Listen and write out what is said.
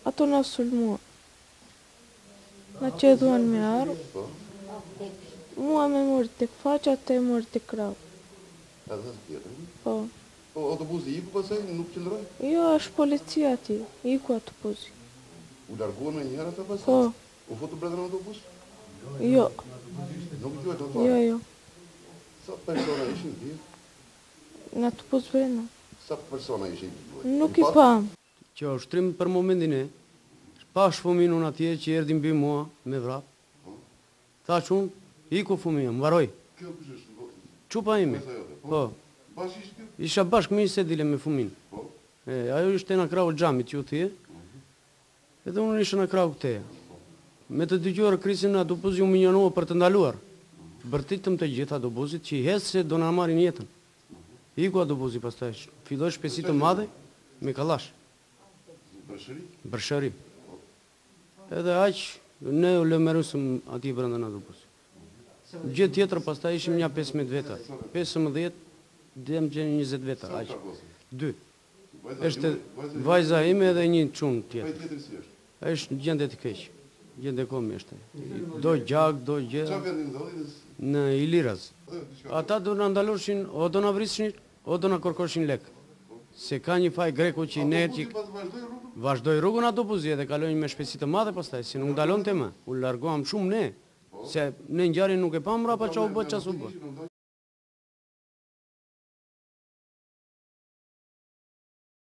Ato na sulmua. Na ceduan me arë. Mua me mërë të këfaqë, atë e mërë të krau. Po. Po, autobusi iku pasaj, nuk qëndroj? Jo, është policia ti, iku autobusi. U largohen me njëherë ata pasaj? Po. U fotu brenda në autobus? Jo. Nuk duhet autobus? Jo. Sa persona ishin ti? Në autobus brenda. Sa persona ishin? Nuk i pam. Që ushtrim për momentin e, pash fëmin unë atje që erdin bi mua me vrap. Thash unë, iku fëmija, më varoj. Kjo kush është? Qupa ime. Po. Bash ishtë kjo? Isha bashk me se dile me fëmin. Po. Ajo ishte në krau gjamit që u thje. Edhe unë ishte në krau këteja. Me të dëgjuar krisin në autobus ju më njënua për të ndaluar. Bërtitëm të gjitha autobusit që i hesë se do në amarin jetën. Iku autobusi pastaj, filloj shpesit të madhe me kalash. Bërshëri. Edhe aqë, ne u lëmerusëm ati brenda në autobus. Gjithë tjetër pastaj ishim një 15 veta. 15, dhem gjenë 20 veta, aqë. 2. Eshte vajza ime edhe një qunë tjetër. Eshte gjende të keqë. Gjende komi eshte. Do gjak, do gjë. Qa vendin dhëllin? Në Iliraz. Ata do në ndaloshin, o do në vrishin, o do në kërkoshin lek. Se ka një faj greku që i nërë që... Vazhdoj rrugën autobusi edhe kalojnë me shpesit të madhe pastaj, si nuk dalon të më. U largoham shumë ne, se në ngjarin nuk e pa mrapa qa u bë, qa su bë.